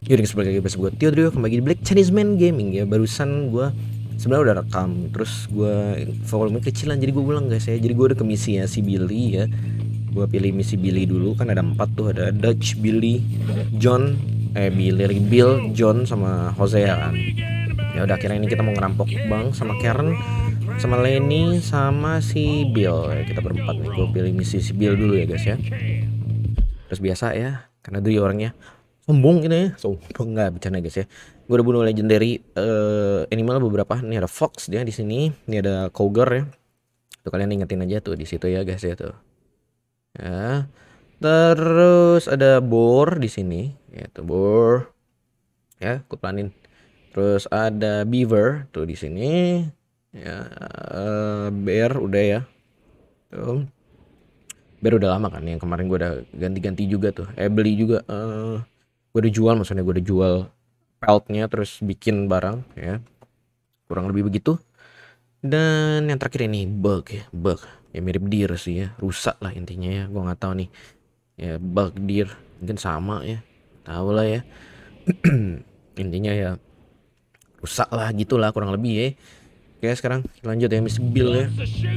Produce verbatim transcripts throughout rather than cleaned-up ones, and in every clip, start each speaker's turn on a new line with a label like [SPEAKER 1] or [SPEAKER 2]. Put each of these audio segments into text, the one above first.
[SPEAKER 1] Yaudah sebagai guys, gue Tio Trio kembali di Black Chinese Man Gaming ya. Barusan gue sebenarnya udah rekam, terus gue volume kecilan jadi gue ulang guys ya. Jadi gue udah ke misi ya si Billy ya. Gue pilih misi Billy dulu, kan ada empat tuh, ada Dutch, Billy, John, eh Billy lagi Bill, John sama Hosea kan. Ya udah akhirnya ini kita mau ngerampok bank sama Karen, sama Lenny, sama si Bill ya, kita berempat nih. Gue pilih misi si Bill dulu ya guys ya. Terus biasa ya, karena dia orangnya sombong gitu ya, sombong nggak bercanda guys ya. Gue udah bunuh legendary uh, animal beberapa. Ini ada fox dia di sini, ini ada cougar ya. Tuh kalian ingetin aja tuh di situ ya guys ya tuh. Ya. Terus ada boar di sini, ya tuh boar. Ya, gue pelanin. Terus ada beaver tuh di sini. Ya, uh, bear udah ya. Tuh. Bear udah lama kan, yang kemarin gue udah ganti-ganti juga tuh. Eh beli juga. Uh, gue udah jual, maksudnya gue udah jual peltnya terus bikin barang ya, kurang lebih begitu. Dan yang terakhir ini bug ya, bug ya mirip deer sih ya, rusak lah intinya ya. Gue nggak tahu nih ya, bug deer mungkin sama ya, tahu lah ya. Intinya ya rusak lah gitulah kurang lebih ya. Oke sekarang lanjut ya Miss Bill ya.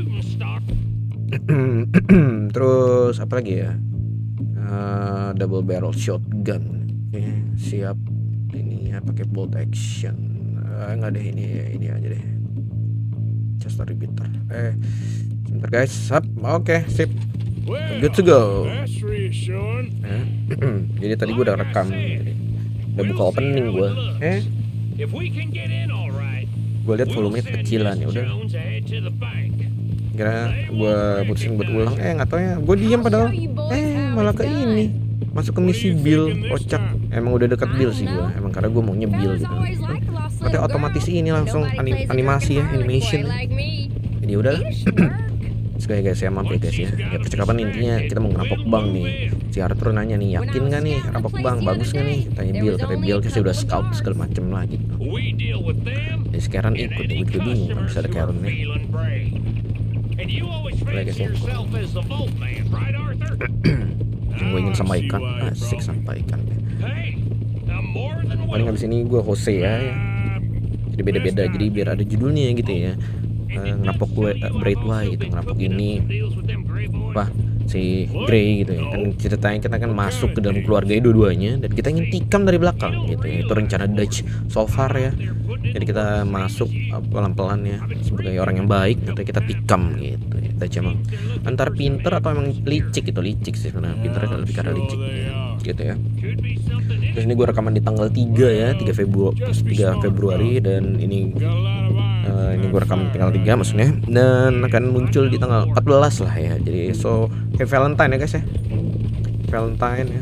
[SPEAKER 1] Terus apa lagi ya, uh, double barrel shotgun. Oke, siap. Ini ya pakai bolt action. Uh, nggak deh, ini ini aja deh. Chester repeater. Eh, sebentar guys. Sap. Oke, sip. Good to go. Eh, jadi tadi gue udah rekam. Jadi, udah buka opening gue. Eh, gue lihat volumenya kecilan ya udah. Kira gue putusin buat ulang. Eh nggak tau ya. Gue diam padahal. Eh malah ke ini. Masuk ke misi Bill, kocak. Emang udah dekat Bill sih gue, emang karena gue maunya Bill gitu. Katanya otomatis ini langsung anim animasi ya, animation. Jadi udah. Sekali guys ya, mampir guys ya. Ya percakapan intinya kita mau ngerampok bank nih. Si Arthur nanya nih, yakin gak nih rampok bank, bagus gak nih? Tanya Bill, katanya Bill kasih udah scout segala macem lah gitu. Jadi sekarang ikut, gue juga bingung kan bisa ada Karen nih. Oke guys ya. Yang gue ingin sampaikan, asik sampaikan. Paling habis ini gue Jose ya, ya. Jadi beda-beda, jadi biar ada judulnya gitu ya. Uh, ngerampok gue uh, Brightway gitu, ngerampok ini apa si Grey gitu ya. Kan ceritanya kita kan masuk ke dalam keluarga dua-duanya dan kita ingin tikam dari belakang gitu ya. Itu rencana Dutch so far ya. Jadi kita masuk uh, pelan-pelan ya sebagai orang yang baik gitu, kita tikam gitu ya. Dutch emang antara pinter atau emang licik, itu licik sih sebenarnya, pinter lebih karena licik gitu ya. Terus ini gue rekaman di tanggal tiga ya, tiga Februari, dan ini uh, ini gue rekam tanggal tiga maksudnya, dan akan muncul di tanggal empat belas lah ya. Jadi so kayak Valentine ya guys ya, Valentine ya.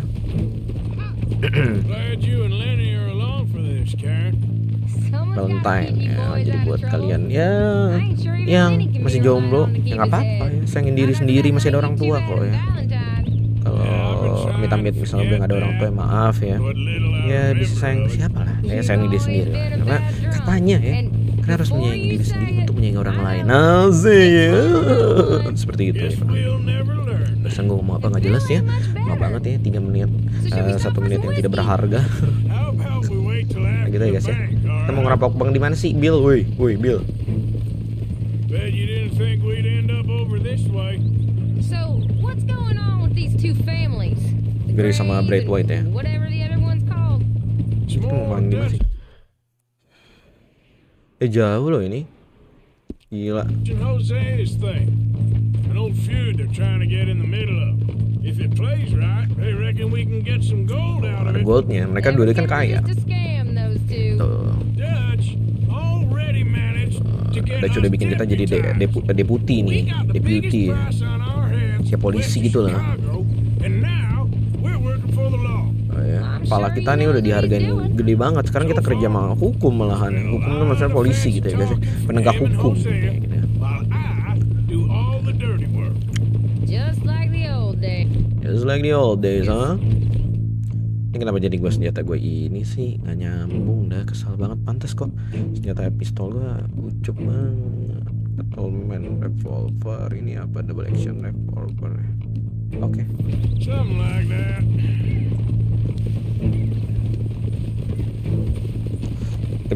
[SPEAKER 1] Valentine ya, jadi buat kalian ya yang masih jomblo ya nggak apa-apa ya, sayangin diri sendiri, masih ada orang tua kok ya. Kalau amit-amit misalnya udah nggak ada orang tua, maaf ya, ya bisa sayang siapa lah ya, sayang diri sendiri lah. Karena katanya ya, karena harus menyayangi diri sendiri untuk menyayangi orang lain. Asik ya, seperti itu ya. Terus gue ngomong apa nggak jelas ya, maaf banget ya, tiga menit uh, satu menit yang tidak berharga. Nah, gitu ya guys ya. Kita mau ngerampok bank di mana sih Bill? Woi, woi Bill. Gary sama Bright White ya. Kita mau bank di mana sih? Eh jauh loh ini. Gila. Ada goldnya, mereka dua kan kaya. Tuh. Ada sudah bikin kita jadi de depu deputi nih, deputi ya. Kayak polisi gitu lah. Oh, ya. Kepala kita nih udah dihargain gede banget. Sekarang kita kerja sama hukum malahan. Hukum itu maksudnya polisi gitu ya guys, penegak hukum gitu ya, gitu ya. Just like the old days, huh? Ini kenapa jadi gue senjata gue ini sih nggak nyambung, dah kesal banget. Pantas kok senjata pistol gue ucup banget. Tolman revolver, ini apa, double action revolver. Oke. Okay.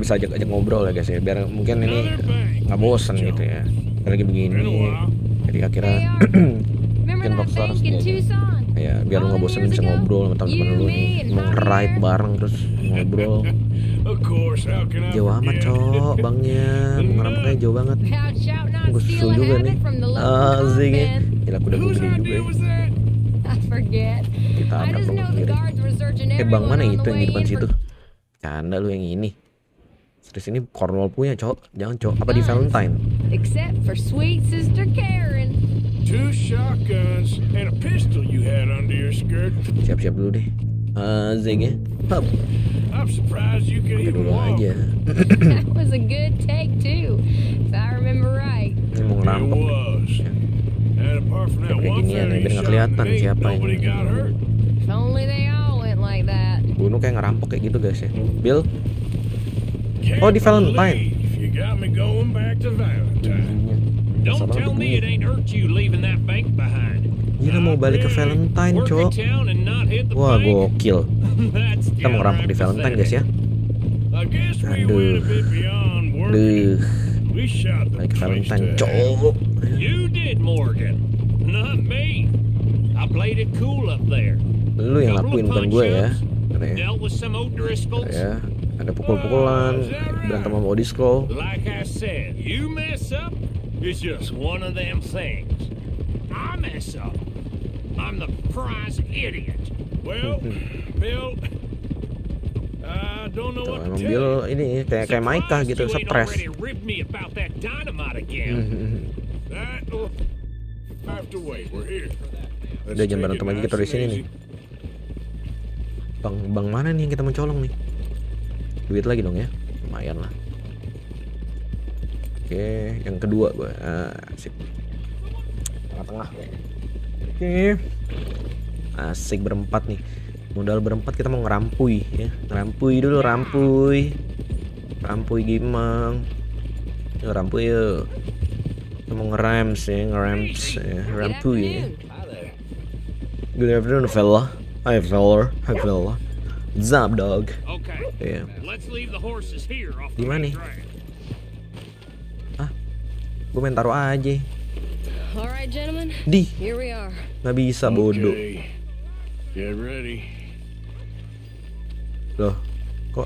[SPEAKER 1] bisa ajak-ajak ngobrol ya guys ya, biar mungkin ini nggak bosan gitu ya lagi begini. Jadi akhirnya bikin Rockstar ya biar lu nggak bosan bisa ngobrol sama teman-teman lu nih, mau nge-ride bareng terus ngobrol. Jauh amat cok bangnya, mau ngerampoknya jauh banget. Gue susul juga nih. Asik ya. Gila kuda gue gede juga ya. Kita tabrak dong kiri. Eh bang mana itu yang di depan situ? Canda lu yang ini. Terus ini Cornwall punya cok. Jangan cok. Apa di Valentine?
[SPEAKER 2] Except for sweet sister Karen. Two shotguns and a pistol you had under your skirt.
[SPEAKER 1] Siap-siap dulu deh. Asik ya. Hop.
[SPEAKER 2] I'm surprised you can even walk.
[SPEAKER 1] Aja.
[SPEAKER 2] That was a good take too, if I remember right.
[SPEAKER 1] Ini mau ngerampok. Ya. Kayak ginian ya, biar nggak kelihatan siapa yang
[SPEAKER 2] If only they all went like that.
[SPEAKER 1] bunuh kayak ngerampok kayak gitu guys ya. Bill. Oh di Valentine.
[SPEAKER 2] Don't tell me it ain't hurt you leaving that bank behind.
[SPEAKER 1] Gila mau balik ke Valentine cok. Wah gokil. Kita mau ngerampok di Valentine guys ya. Aduh. Duh. Balik ke Valentine cok.
[SPEAKER 2] You did Morgan, not me. I played it cool up there.
[SPEAKER 1] Lu yang lakuin bukan gue ya.
[SPEAKER 2] Dealt with some O'Driscolls.
[SPEAKER 1] Ya, ada pukul-pukulan, berantem sama O'Driscoll.
[SPEAKER 2] Like I said, you mess up, it's just one of them things. I mess up, I'm the prize idiot. Well, Bill, I don't know what to tell you.
[SPEAKER 1] Bill ini kayak kayak Maika gitu, stres. Udah jangan berantem aja kita di sini nih. Bang, bang mana nih yang kita mencolong nih? Duit lagi dong ya, lumayan lah. Oke, yang kedua gue, ah, asik. Tengah-tengah. Oke, asik berempat nih. Modal berempat kita mau ngerampui ya, ngerampui dulu, rampuy, rampuy gimang, ngerampui yuk. Kita mau ngerems ya, ngerems ya, rampuy ya. Good afternoon, fella. Hi, fella. Hi, fella. Zap, dog. Yeah. Di mana nih? Ah, gue main taruh aja. Di. Nggak bisa bodoh.
[SPEAKER 2] Get ready.
[SPEAKER 1] Loh, kok?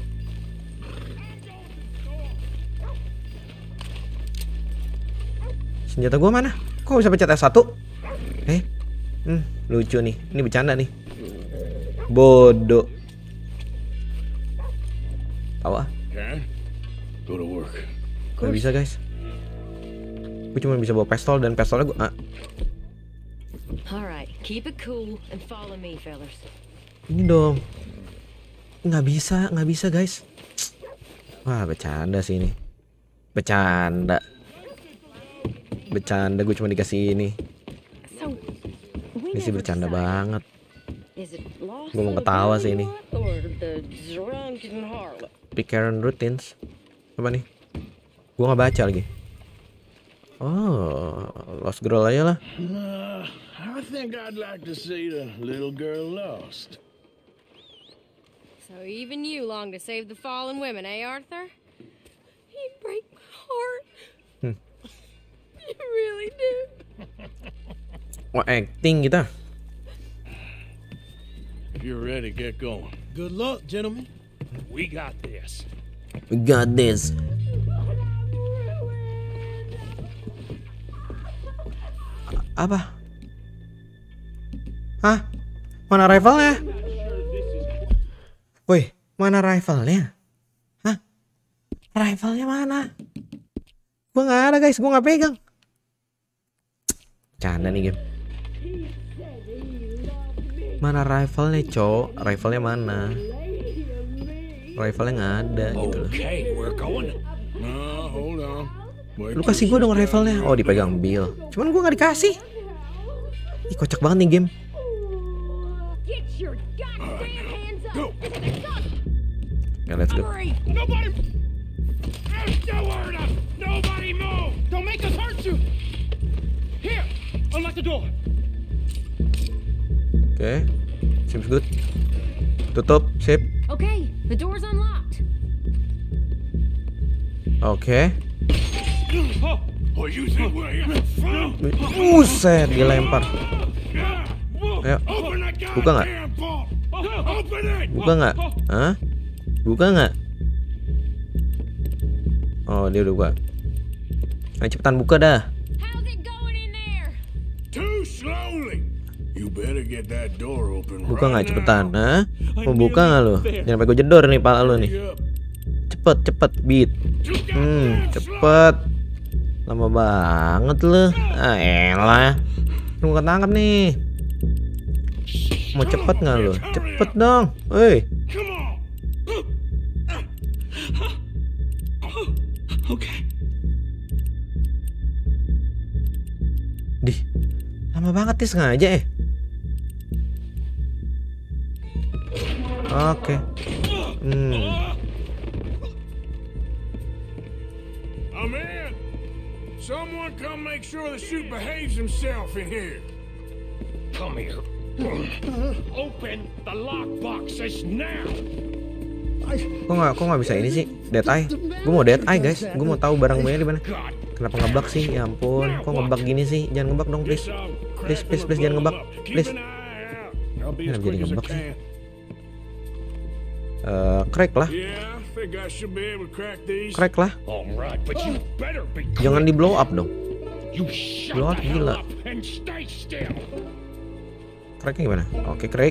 [SPEAKER 1] Senjata gua mana? Kok bisa pencet F satu? Eh? Hmm, lucu nih. Ini bercanda nih. Bodoh. Tawa.
[SPEAKER 2] Go to work.
[SPEAKER 1] Gak bisa, guys. Gue cuma bisa bawa pistol dan pistolnya gua ah.
[SPEAKER 3] Alright, keep it cool and follow me, fellas.
[SPEAKER 1] Ini dong. Nggak bisa, nggak bisa guys. Wah bercanda sih ini. Bercanda. Bercanda gue cuma dikasih ini. Ini sih bercanda banget. Gue mau ketawa sih ini. Pick Karen routines. Apa nih? Gue nggak baca lagi. Oh, Lost Girl aja lah.
[SPEAKER 2] I think I'd like to see the little girl lost.
[SPEAKER 3] So even you long to save the fallen women, eh, Arthur? You break my heart.
[SPEAKER 1] Hmm.
[SPEAKER 3] You really do.
[SPEAKER 1] Wah, acting kita.
[SPEAKER 2] If you're ready, get going. Good luck, gentlemen. We got this.
[SPEAKER 1] We got this. Apa? Hah? Mana rifle-nya? Woi, mana rifle-nya? Hah? Rifle-nya mana? Gua nggak ada guys, gua nggak pegang. Canda nih game. Mana rifle-nya, cok? Rifle-nya mana? Rifle-nya nggak ada gitu loh. Lu kasih gua dong rifle-nya. Oh, dipegang Bill. Cuman gua nggak dikasih. Ih, kocak banget nih game. Yeah, let's go.
[SPEAKER 2] Nobody, nobody move! Don't make us hurt you. Here, unlock the door.
[SPEAKER 1] Oke, okay. Seems good. Tutup, sip.
[SPEAKER 3] Okay, the door's unlocked.
[SPEAKER 1] Oke.
[SPEAKER 2] Oh, you think we're from?
[SPEAKER 1] Buset, dilempar. Ayo,
[SPEAKER 2] Open that
[SPEAKER 1] buka nggak?
[SPEAKER 2] goddamn vault. Open it.
[SPEAKER 1] Buka nggak? Hah? Buka nggak? Oh, dia udah buka. Ayo cepetan buka dah.
[SPEAKER 3] How's it going in there?
[SPEAKER 2] Too slowly. You better get that door open
[SPEAKER 1] Buka nggak
[SPEAKER 2] right
[SPEAKER 1] cepetan?
[SPEAKER 2] now.
[SPEAKER 1] Hah? Mau buka nggak lo? Jangan sampai gue jedor nih pala lo nih.
[SPEAKER 2] Hurry up.
[SPEAKER 1] Cepet, cepet, beat.
[SPEAKER 2] Too
[SPEAKER 1] Hmm,
[SPEAKER 2] goddamn slow.
[SPEAKER 1] cepet. Lama banget lo. Ah, elah. Lu gak tangkap nih. Mau cepet nggak lo? Cepet dong. Woi.
[SPEAKER 2] Come on. Okay.
[SPEAKER 1] Dih, lama banget nih sengaja eh. Oke. Hmm.
[SPEAKER 2] I'm in. Someone come make sure the chute behaves himself in here. Come here. Open the lockboxes now.
[SPEAKER 1] Kok nggak, kok nggak bisa ini sih? Dead eye. Gue mau dead eye guys. Gue mau tahu barang banyak di mana.
[SPEAKER 2] God.
[SPEAKER 1] Kenapa ngebug sih? Ya ampun. Kok ngebug gini sih? Jangan ngebug dong please. Please, please, please jangan ngebug. Please. Kenapa jadi ngebug sih? Eh, crack lah.
[SPEAKER 2] Yeah, I think I should be able to crack these.
[SPEAKER 1] Crack lah.
[SPEAKER 2] All right, but you better be
[SPEAKER 1] Jangan di blow up dong.
[SPEAKER 2] You shut
[SPEAKER 1] Blow
[SPEAKER 2] the
[SPEAKER 1] up
[SPEAKER 2] hell
[SPEAKER 1] gila.
[SPEAKER 2] up and stay still.
[SPEAKER 1] Cracknya gimana? Oke, crack.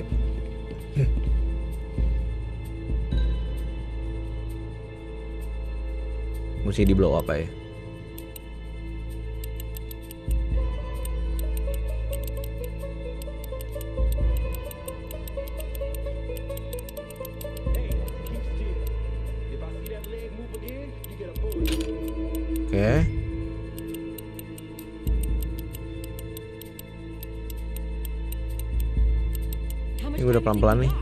[SPEAKER 1] Mesti di blow up ya. Oke. Ini udah pelan-pelan nih.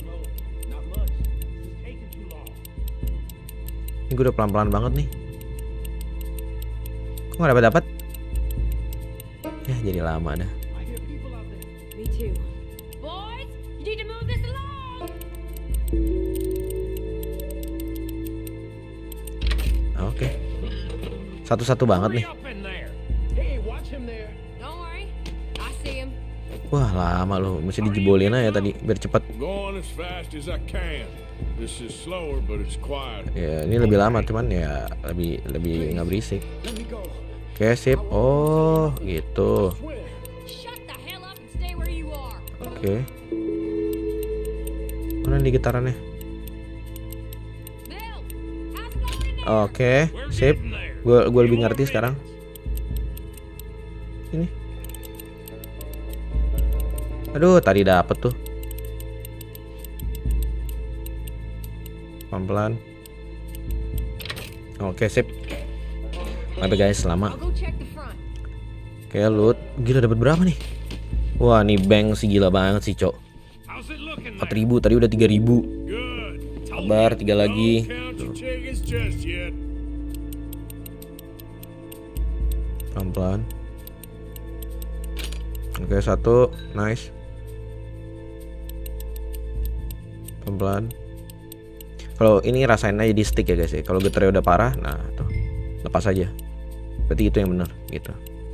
[SPEAKER 1] Ini gue udah pelan-pelan banget nih. Kok nggak dapat dapat? Ya jadi lama dah.
[SPEAKER 3] Me too. Boys, you need to move this along.
[SPEAKER 1] Oke. Satu-satu banget nih.
[SPEAKER 2] Hurry up in there. Hey, watch him there.
[SPEAKER 3] Don't worry, I see him.
[SPEAKER 1] Wah lama loh. Mesti dijebolin aja tadi biar cepet.
[SPEAKER 2] Going as fast as I can. This is slower, but it's quiet.
[SPEAKER 1] Ya ini lebih lama cuman ya lebih lebih nggak berisik. Oke sip. Oh gitu.
[SPEAKER 3] Shut the hell up and stay where you are.
[SPEAKER 1] Oke. Mana nih gitarannya?
[SPEAKER 3] Bill, how's it going in there?
[SPEAKER 1] Oke,
[SPEAKER 2] We're
[SPEAKER 1] sip.
[SPEAKER 2] getting there.
[SPEAKER 1] Gue gue lebih
[SPEAKER 2] You
[SPEAKER 1] ngerti
[SPEAKER 2] already-
[SPEAKER 1] sekarang. Ini. Aduh, tadi dapet tuh. Pelan-pelan. Oke, sip. Oke guys, lama.
[SPEAKER 3] I'll go check the front.
[SPEAKER 1] Kayak loot. Gila dapat berapa nih? Wah, nih bank sih gila banget sih, Cok.
[SPEAKER 2] How's it looking
[SPEAKER 1] empat
[SPEAKER 2] there?
[SPEAKER 1] ribu, tadi udah tiga ribu.
[SPEAKER 2] Good.
[SPEAKER 1] Sabar, tiga lagi.
[SPEAKER 2] Don't count your tickets just yet.
[SPEAKER 1] Pelan-pelan. Oke, satu. Nice. Pelan-pelan. Kalau ini rasain aja di stick ya guys ya. Kalau getarnya udah parah, nah tuh lepas aja. Berarti itu yang benar gitu.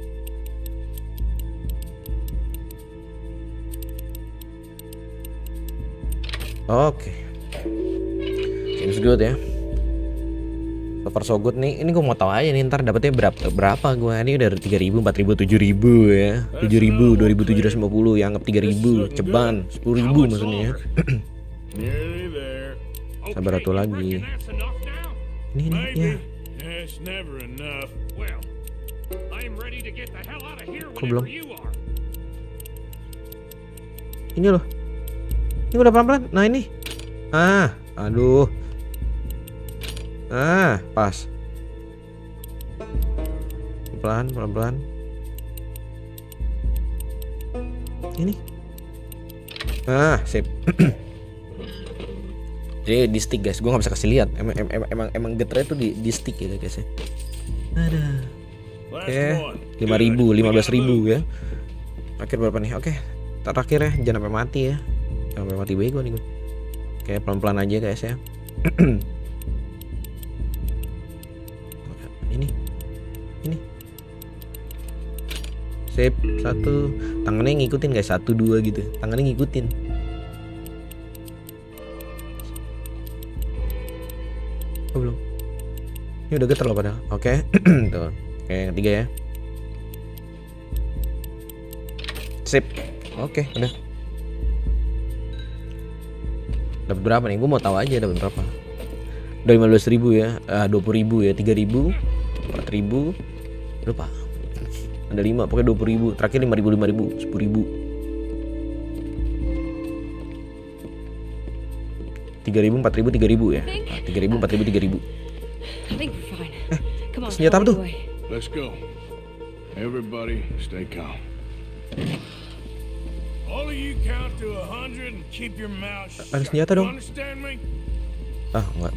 [SPEAKER 1] Oke. Seems good ya. So far so good nih. Ini gue mau tahu aja nih ntar dapetnya berapa berapa gue. Ini udah tiga ribu, empat ribu, tujuh ribu ya. tujuh ribu, dua ribu tujuh ratus lima puluh, yang anggap tiga ribu, ceban, sepuluh ribu maksudnya ya.
[SPEAKER 2] Nearly there.
[SPEAKER 1] Sabar
[SPEAKER 2] Okay,
[SPEAKER 1] satu
[SPEAKER 2] you
[SPEAKER 1] lagi.
[SPEAKER 2] reckon that's enough now?
[SPEAKER 1] Ini nih
[SPEAKER 2] Maybe.
[SPEAKER 1] ya.
[SPEAKER 2] It's never enough. Well, I'm ready to get the hell out of here
[SPEAKER 1] Kok belum?
[SPEAKER 2] whenever you are.
[SPEAKER 1] Ini loh. Ini udah pelan-pelan. Nah ini. Ah, aduh. Ah, pas. Pelan, pelan-pelan. Ini. Ah, sip. Jadi di stick guys, gue nggak bisa kasih lihat. Emang emang emang, emang getarnya tuh di, di stick ya guys ya. Ada.
[SPEAKER 2] Last
[SPEAKER 1] Oke,
[SPEAKER 2] one.
[SPEAKER 1] lima
[SPEAKER 2] Good.
[SPEAKER 1] ribu,
[SPEAKER 2] We
[SPEAKER 1] lima belas
[SPEAKER 2] gotta
[SPEAKER 1] ribu
[SPEAKER 2] move.
[SPEAKER 1] ya. Terakhir berapa nih? Oke, terakhir ya, jangan sampai mati ya. Jangan sampai mati bego nih gue. Oke, pelan-pelan aja guys ya. Sip, satu. Tangannya ngikutin guys, satu dua gitu. Tangannya ngikutin. Oh, belum. Ini udah getar loh padahal. Oke. Tuh. Oke, yang ketiga ya. Sip. Oke, udah. Dapat berapa nih? Gue mau tahu aja dapat berapa. Udah lima belas ribu ya, uh, dua puluh ribu ya, tiga ribu, empat ribu, lupa. Ada lima, pokoknya dua puluh ribu. Terakhir lima ribu, lima ribu, sepuluh ribu. Tiga ribu, empat ribu, tiga ribu ya. Tiga ribu, empat ribu, tiga ribu. Eh, senjata apa tuh?
[SPEAKER 2] Let's go. Everybody stay calm. All of you count to a hundred and keep your mouth shut.
[SPEAKER 1] Ada senjata dong.
[SPEAKER 2] Understand me?
[SPEAKER 1] Ah, enggak.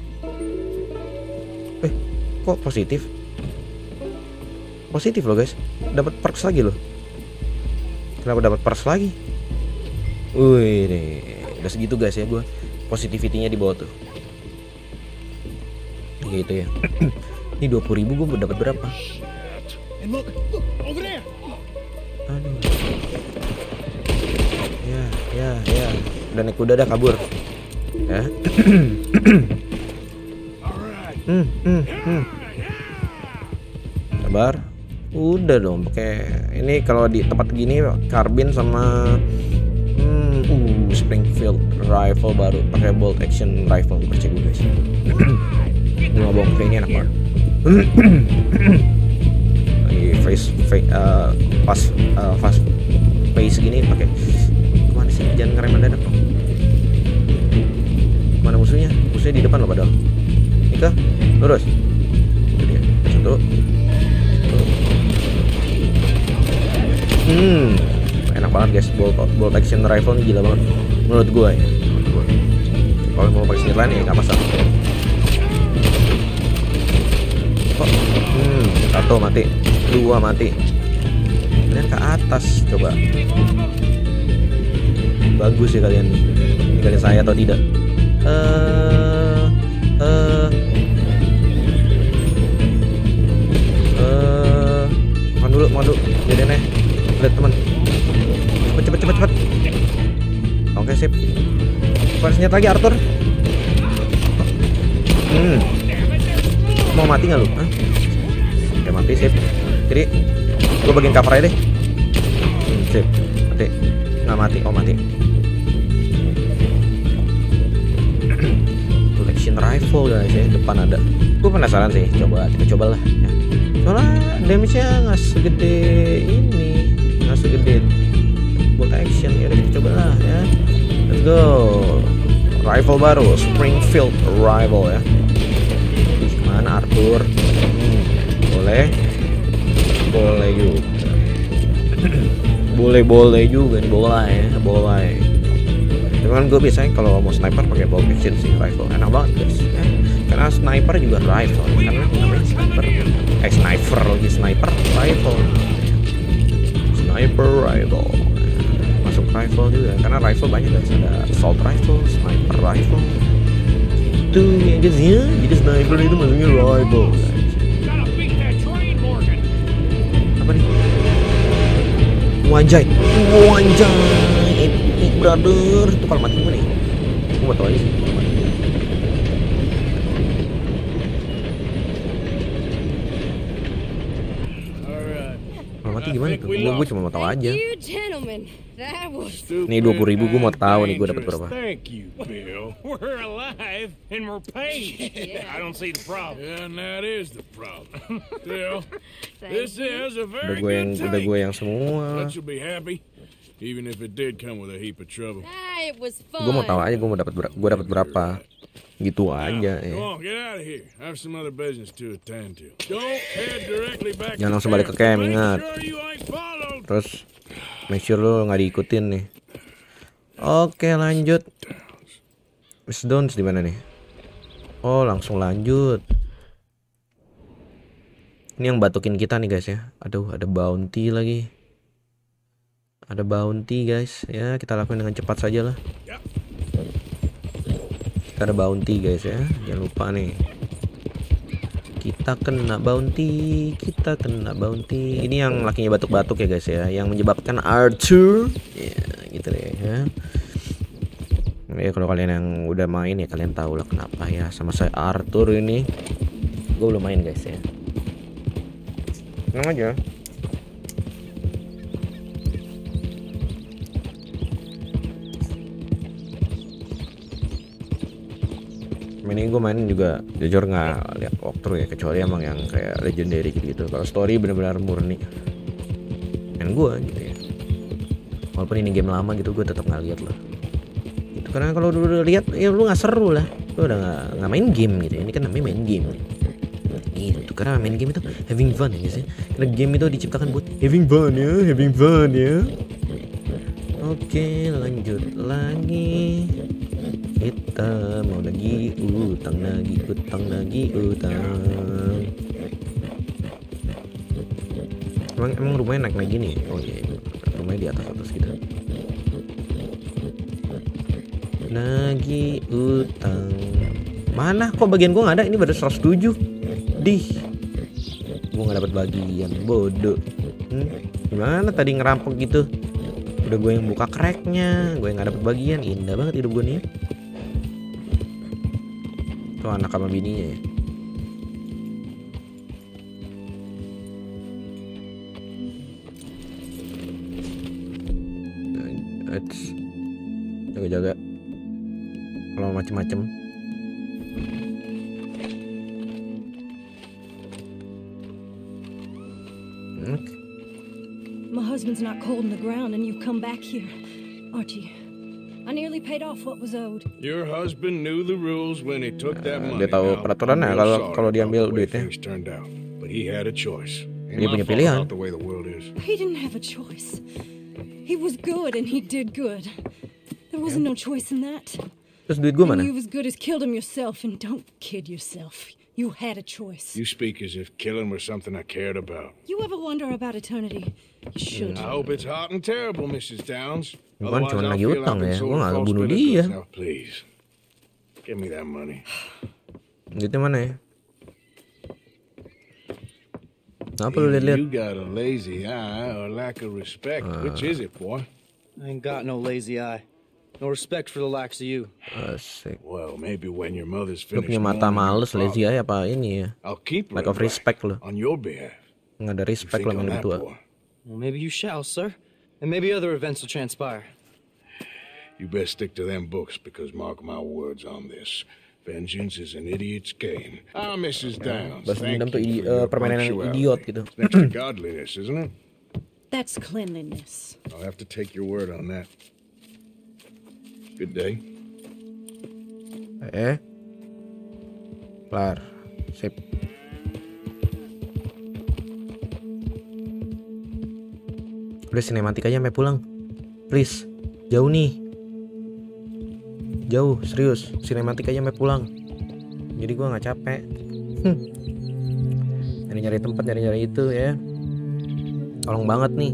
[SPEAKER 1] Eh, kok positif? Positif loh guys. Dapat perks lagi loh. Kenapa dapat perks lagi? Wih, nih. Udah segitu guys ya gue. Positivity-nya di bawah tuh. Gitu ya. Ini dua puluh ribu gue dapat berapa?
[SPEAKER 2] And look, look over there.
[SPEAKER 1] Aduh. Ya, ya, ya. Udah naik kuda dah kabur. Ya. Hmm, hmm, hmm. Sabar. Udah dong pakai ini kalau di tempat gini karbin sama hmm, uh Springfield rifle baru pakai bolt action rifle percaya gue guys. Gue nggak bohong kayak ini enak banget. Lagi face, face uh, fast uh, fast pace gini pakai. Kemana sih? Jangan ngerem mendadak dong. Mana musuhnya? Musuhnya di depan loh padahal. Nika, lurus. Itu dia. Satu. Satu. Hmm, enak banget guys. Bolt, bolt action rifle ini gila banget. Menurut gue ya. Menurut gue. Kalau mau pakai senjata lain ya nggak masalah. Oh, hmm, satu mati, dua mati. Kalian ke atas coba. Bagus ya kalian nih. Ini kalian saya atau tidak? Eh, eh, eh, makan dulu, makan dulu. Jadi nih, lihat teman. Cepet, cepet, cepet, cepet. Oke sip. Bukan senjata lagi Arthur. Hmm. Mau mati nggak lu? Hah? Oke mati sip. Jadi, gue bagian cover aja deh. Hmm, sip. Mati. Nggak mati. Oh mati. Collection rifle guys ya, depan ada. Gue penasaran sih, coba kita cobalah ya. Soalnya damage-nya nggak segede ini, nggak segede bolt action ya. Kita cobalah ya. Let's go. Rifle baru, Springfield rifle ya. Mana Arthur? Hmm, boleh, boleh juga. boleh boleh juga nih, boleh ya, boleh. Cuman gue biasanya kalau mau sniper pakai bolt action sih rifle, enak banget guys. Ya. Karena sniper juga rifle, karena namanya sniper. Eh sniper lagi sniper rifle. Sniper rifle. Masuk rifle juga, karena rifle banyak guys. Ada assault rifle, sniper rifle. Itu ya guys ya. Jadi sniper itu maksudnya rifle. Apa nih? Wanjai, wanjai, epic brother. Itu kalau mati gimana nih? Gue mau tau aja sih. Kalau mati gimana tuh? Gue gue cuma mau tahu aja. Nih dua puluh ribu gue mau tahu nih gue dapat berapa.
[SPEAKER 2] Thank you, Bill. We're alive and we're paid. I don't see the problem. And that is the problem. Bill, this is a
[SPEAKER 1] Udah
[SPEAKER 2] very
[SPEAKER 1] gue yang
[SPEAKER 2] good
[SPEAKER 1] udah
[SPEAKER 2] take.
[SPEAKER 1] gue yang semua.
[SPEAKER 2] But you'll be happy, even if it did come with a heap of trouble.
[SPEAKER 1] Gue mau tahu aja gue mau dapat ber gue dapat berapa. Gitu aja ya.
[SPEAKER 2] Come on, get out of here. I have some other business to attend to. Don't head directly back.
[SPEAKER 1] Jangan
[SPEAKER 2] to
[SPEAKER 1] langsung balik ke camp,
[SPEAKER 2] Make
[SPEAKER 1] ingat.
[SPEAKER 2] sure you ain't followed.
[SPEAKER 1] Terus make sure lo nggak diikutin nih. Oke lanjut. Miss Downs di mana nih? Oh langsung lanjut. Ini yang batukin kita nih guys ya. Aduh ada bounty lagi. Ada bounty guys. Ya kita lakukan dengan cepat saja lah. Kita ada bounty guys ya. Jangan lupa nih. Kita kena bounty, kita kena bounty. Ini yang lakinya batuk-batuk ya guys ya, yang menyebabkan Arthur. Ya, gitu deh ya. Ya kalau kalian yang udah main ya kalian tahu lah kenapa ya sama saya Arthur ini. Gue belum main guys ya. Tenang aja. Ini gue main juga jujur nggak lihat walkthrough ya, kecuali emang yang kayak legendary gitu. Kalau story benar-benar murni main gue gitu ya. Walaupun ini game lama gitu, gue tetap nggak lihat loh. Gitu karena kalau udah lihat ya lu nggak seru lah, lu udah nggak nggak main game gitu. Ini kan namanya main game. Gitu karena main game itu having fun ya guys ya. Karena game itu diciptakan buat having fun ya, having fun ya. Oke lanjut lagi. Kita mau lagi utang lagi utang lagi utang. Emang emang rumahnya naik naik gini? Oh iya, rumahnya di atas atas gitu. Lagi utang. Mana kok bagian gua nggak ada? Ini baru seratus tujuh. Dih, gua nggak dapat bagian, bodoh. Hmm? Gimana tadi ngerampok gitu? Udah gue yang buka cracknya, gue yang nggak dapat bagian. Indah banget hidup gue nih. Tuh anak sama bininya ya. Eits. Jaga-jaga kalau macem-macem. Okay.
[SPEAKER 4] My husband's not cold in the ground and you come back here, Archie. I nearly paid off what was owed.
[SPEAKER 2] Your husband knew the rules when he took that money.
[SPEAKER 1] Dia tahu
[SPEAKER 2] Now,
[SPEAKER 1] peraturannya
[SPEAKER 2] I'm
[SPEAKER 1] kalau
[SPEAKER 2] real
[SPEAKER 1] kalau
[SPEAKER 2] sorry
[SPEAKER 1] diambil
[SPEAKER 2] about the way
[SPEAKER 1] duitnya.
[SPEAKER 2] things turned out. But he had a choice. Ain't
[SPEAKER 1] Dia
[SPEAKER 2] my
[SPEAKER 1] punya
[SPEAKER 2] fault
[SPEAKER 1] pilihan.
[SPEAKER 2] about the way the world is.
[SPEAKER 4] He didn't have a choice. He was good and he did good. There wasn't no choice in that.
[SPEAKER 1] Terus duit gue mana?
[SPEAKER 4] And you as good as killed him yourself, and don't kid yourself. You had a choice.
[SPEAKER 2] You speak as if killing was something I cared about.
[SPEAKER 4] You ever wonder about eternity? You should.
[SPEAKER 2] I hope it's hot and terrible, Missus Downs.
[SPEAKER 1] Bukan
[SPEAKER 2] Otherwise,
[SPEAKER 1] cuma
[SPEAKER 2] I'll
[SPEAKER 1] lagi
[SPEAKER 2] feel
[SPEAKER 1] utang
[SPEAKER 2] I've been
[SPEAKER 1] ya,
[SPEAKER 2] sold
[SPEAKER 1] gue nggak
[SPEAKER 2] false
[SPEAKER 1] bunuh
[SPEAKER 2] benefits.
[SPEAKER 1] dia.
[SPEAKER 2] Now, please, give me that money.
[SPEAKER 1] Duitnya mana ya? Apa lu
[SPEAKER 2] Either
[SPEAKER 1] lihat-lihat?
[SPEAKER 2] you got a lazy eye or lack of respect. Which is it, boy?
[SPEAKER 5] I ain't got no lazy eye. No respect for the likes of you.
[SPEAKER 1] Asik.
[SPEAKER 2] Well, maybe when your mother's
[SPEAKER 1] Lu
[SPEAKER 2] finished
[SPEAKER 1] punya mata
[SPEAKER 2] mourning
[SPEAKER 1] males,
[SPEAKER 2] your
[SPEAKER 1] lazy
[SPEAKER 2] father,
[SPEAKER 1] eye apa ini ya?
[SPEAKER 2] I'll keep
[SPEAKER 1] Lack
[SPEAKER 2] her
[SPEAKER 1] of respect lu.
[SPEAKER 2] on your behalf.
[SPEAKER 1] Nggak ada
[SPEAKER 2] You
[SPEAKER 1] respect
[SPEAKER 2] think
[SPEAKER 1] lah
[SPEAKER 2] on
[SPEAKER 1] main
[SPEAKER 2] that,
[SPEAKER 1] tua.
[SPEAKER 2] boy?
[SPEAKER 5] Well, maybe you shall, sir. And maybe other events will transpire.
[SPEAKER 2] You best stick to them books, because mark my words on this. Vengeance is an idiot's game. Ah, Missus Downs,
[SPEAKER 1] Balas
[SPEAKER 2] thank
[SPEAKER 1] dendam tuh
[SPEAKER 2] you
[SPEAKER 1] idi-
[SPEAKER 2] for your
[SPEAKER 1] eh, permainan yang
[SPEAKER 2] punctuality.
[SPEAKER 1] idiot gitu.
[SPEAKER 2] It's next to godliness, isn't it?
[SPEAKER 4] That's cleanliness.
[SPEAKER 2] I'll have to take your word on that. Good day.
[SPEAKER 1] Eh, kelar, sip. Udah sinematik aja sampai pulang, please. Jauh nih, jauh serius. Sinematik aja sampai pulang. Jadi gua nggak capek. Hmm. Nyari-nyari tempat, nyari-nyari itu ya. Tolong banget nih.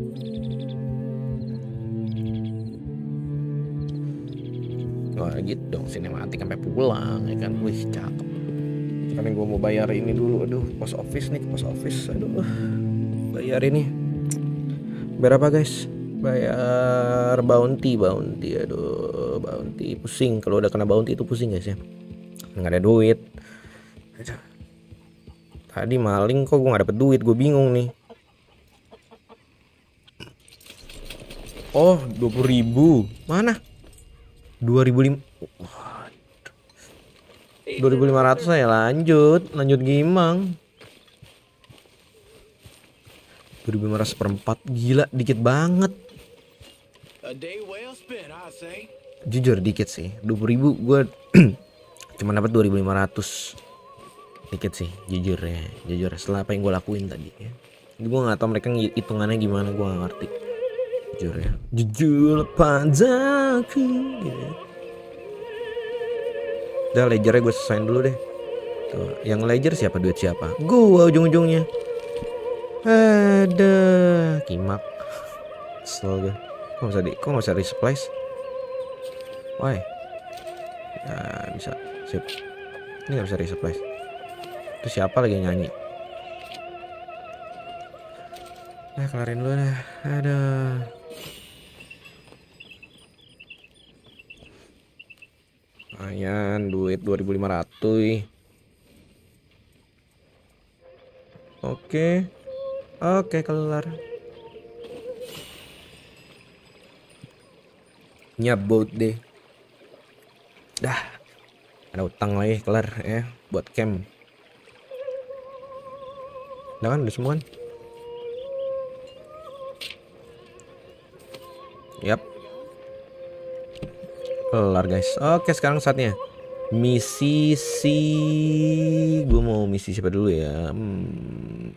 [SPEAKER 1] Wah gitu dong, sinematik sampai pulang ya kan. Wih cakep. Sekarang gue mau bayar ini dulu. Aduh, post office nih, post office. Aduh, bayar ini. Berapa guys? Bayar bounty, bounty. Aduh, bounty pusing. Kalau udah kena bounty itu pusing guys ya. Nggak ada duit. Tadi maling kok gue nggak dapet duit. Gue bingung nih. Oh, dua puluh ribu. Mana? dua ribu lima dua ribu lima ratus saya lanjut lanjut gimang. Dua ribu lima ratus per empat, gila dikit banget.
[SPEAKER 2] A day well spent, I say.
[SPEAKER 1] Jujur dikit sih. Dua puluh ribu gue cuma dapat dua ribu lima ratus. Dikit sih jujur ya. Jujur setelah apa yang gue lakuin tadi ya. Gue gak tahu mereka hitungannya gimana, gue gak ngerti. Jujur ya, jujur padaku gitu. Udah ledgernya gue selesain dulu deh. Tuh, yang ledger siapa, duit siapa? Gue ujung-ujungnya. Ada kimak. Kesel gue. Kok gak bisa di, kok gak bisa resplice? Why? Nah bisa, sip. Ini gak bisa resplice. Itu siapa lagi yang nyanyi? Nah, kelarin dulu dah. Aduh. Lumayan, duit dua ribu lima ratus. Oke. Oke, kelar. Nyabut deh. Dah. Ada utang lagi, kelar ya buat camp. Udah kan, udah semua kan? Yap. Kelar guys. Oke, sekarang saatnya misi si gue mau misi siapa dulu ya? Hmm.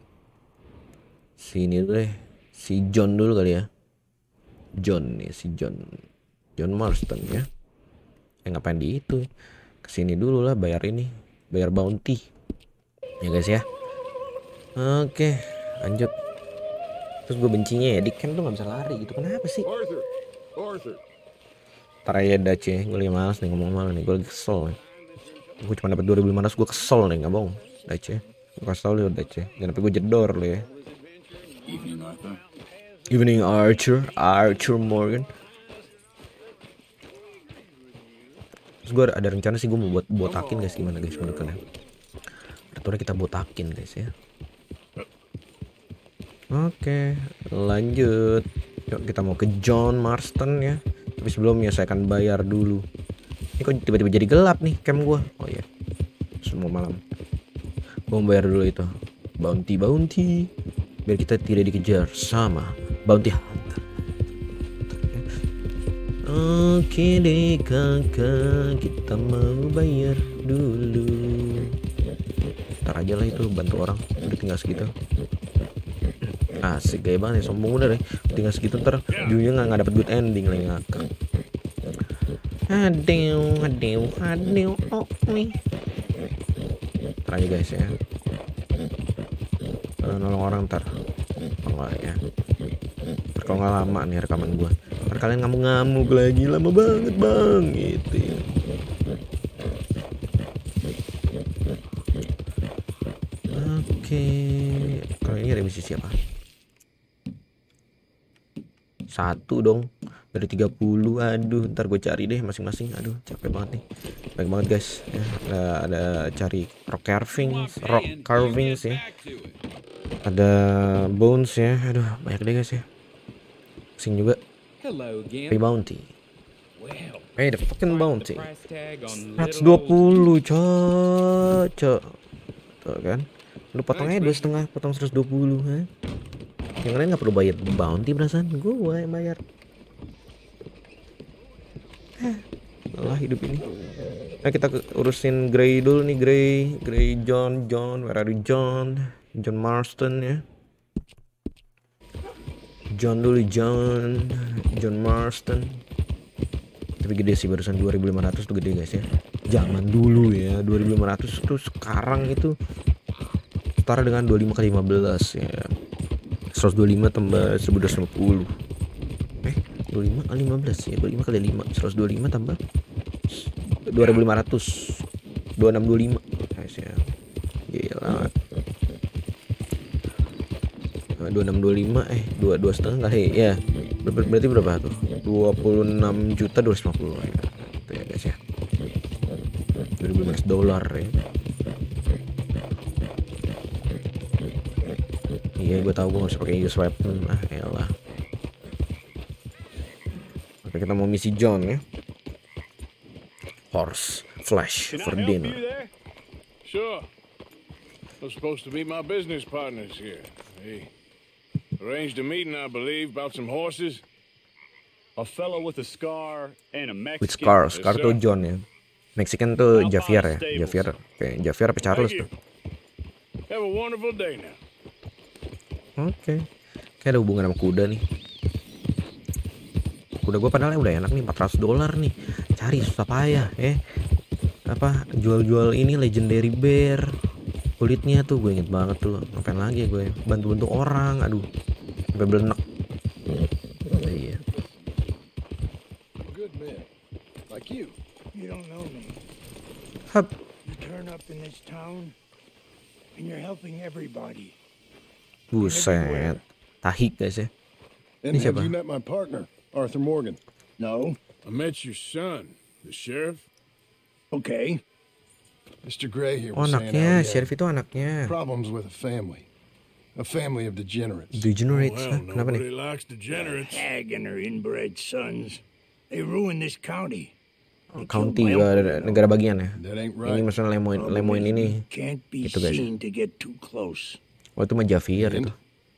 [SPEAKER 1] Sini dulu deh. Si John dulu kali ya. John nih, si John. John Marston ya. Eh, ngapain di itu? Kesini dulu lah, bayar ini, bayar bounty. Ya guys ya. Oke, lanjut. Terus gue bencinya ya, di camp tuh gak bisa lari gitu. Kenapa sih?
[SPEAKER 2] Arthur, Arthur.
[SPEAKER 1] Ntar aja Dace, gue lagi males nih ngomong malu nih. Gue lagi kesel nih. Gue cuma dapat dua ribu lima ratus, gue kesel nih, gak bohong. Dace, gue kasih tau lu Dace. Jangan sampai gue jedor lu ya.
[SPEAKER 6] Evening, Arthur.
[SPEAKER 1] Evening Archer, Archer Morgan. Terus gue ada rencana sih, gue mau buat botakin guys. Gimana guys menurut kalian? Aturannya kita botakin guys ya. Oke, lanjut. Yuk kita mau ke John Marston ya. Tapi sebelumnya saya akan bayar dulu. Ini kok tiba-tiba jadi gelap nih camp gue. Oh iya, semua malam. Gue mau bayar dulu itu bounty bounty biar kita tidak dikejar sama bounty hunter. Oke deh kakak, kita mau bayar dulu. Ntar aja lah itu, bantu orang udah tinggal segitu. Asik, gaya banget ya, sombong udah deh. Tinggal segitu ntar ujungnya nggak nggak dapet good ending lagi ngakak. Aduh, aduh, aduh, oh nih. Ntar aja guys ya. Uh, nolong orang ntar. Oh ya. Ntar kalau nggak lama nih rekaman gua. Ntar kalian ngamuk-ngamuk lagi, lama banget bang gitu ya. Oke, kalau ini ada misi siapa? Satu dong dari tiga puluh. Aduh, ntar gue cari deh masing-masing. Aduh, capek banget nih. Baik banget guys ya, ada, ada cari rock carvings, rock carvings ya. Ada bones ya. Aduh, banyak deh guys ya. Sing juga. Pay bounty. Pay the fucking bounty. seratus dua puluh cocok. Tuh kan. Lu potong aja dua setengah, potong seratus dua puluh ha? Yang lain gak perlu bayar bounty perasaan. Gue yang bayar. Hah, malah hidup ini. Nah kita urusin Grey dulu nih. Grey, Grey John, John, where are you John? John Marston ya. John dulu, John, John Marston. Tapi gede sih, barusan dua ribu lima ratus tuh gede guys ya. Zaman dulu ya, dua ribu lima ratus tuh sekarang itu setara dengan dua puluh lima kali lima belas ya. seratus dua puluh lima tambah seribu dua ratus lima puluh. Eh, dua puluh lima kali lima belas ya, dua puluh lima kali lima, seratus dua puluh lima tambah dua ribu lima ratus. dua ribu enam ratus dua puluh lima. Guys ya. Gila. dua ribu enam ratus dua puluh lima eh dua dua setengah kali ya. Ber berarti berapa tuh? dua puluh enam juta dua ratus lima puluh ya. Itu ya guys ya. dua ribu lima ratus dolar ya. Iya, gue tahu gue harus pakai use weapon. Ah, elah. Oke, kita mau misi John ya. Horse flesh for dinner.
[SPEAKER 2] Sure. They're supposed to be my business partners here. They arranged a meeting, I believe, about some horses.
[SPEAKER 6] A fellow with a scar and a Mexican.
[SPEAKER 1] With scar, scar tuh John ya. Mexican tuh Javier ya. Javier, kayak Javier apa Charles tuh.
[SPEAKER 2] Have a wonderful day now.
[SPEAKER 1] Oke, okay. Kayak ada hubungan sama kuda nih. Kuda gue padahal udah enak nih, empat ratus dolar nih. Cari susah payah eh. Apa jual-jual ini legendary bear. Kulitnya tuh gue inget banget tuh. Ngapain lagi gue bantu-bantu orang. Aduh, sampai belenek. Iya.
[SPEAKER 2] Good man. Like you.
[SPEAKER 7] You don't know me.
[SPEAKER 1] Hup.
[SPEAKER 7] You turn up in this town,
[SPEAKER 2] And you're helping everybody.
[SPEAKER 1] Buset. Tahik guys ya.
[SPEAKER 7] And
[SPEAKER 1] Ini
[SPEAKER 7] have
[SPEAKER 1] siapa?
[SPEAKER 7] you met my partner, Arthur Morgan?
[SPEAKER 2] No?
[SPEAKER 8] I met your son, the sheriff.
[SPEAKER 2] Okay.
[SPEAKER 7] Mister Gray here
[SPEAKER 1] Oh
[SPEAKER 7] was saying
[SPEAKER 1] anaknya,
[SPEAKER 7] how he
[SPEAKER 1] sheriff
[SPEAKER 7] had
[SPEAKER 1] itu anaknya.
[SPEAKER 7] problems with a family. A family of degenerates.
[SPEAKER 1] Degenerates,
[SPEAKER 8] Well,
[SPEAKER 1] ah, kenapa
[SPEAKER 8] nobody
[SPEAKER 1] nih?
[SPEAKER 8] likes degenerates.
[SPEAKER 2] Hag and her inbred sons. They ruined this county. They killed
[SPEAKER 1] County
[SPEAKER 2] my
[SPEAKER 1] uh,
[SPEAKER 2] uncle.
[SPEAKER 1] negara bagian ya.
[SPEAKER 7] That ain't
[SPEAKER 1] Ini
[SPEAKER 7] right.
[SPEAKER 1] maksudnya Lemoyne,
[SPEAKER 2] Problem
[SPEAKER 1] Lemoyne
[SPEAKER 2] is,
[SPEAKER 1] ini.
[SPEAKER 2] we can't be
[SPEAKER 1] Gitu, guys.
[SPEAKER 2] seen to get too close.
[SPEAKER 1] Oh itu mah Javier itu.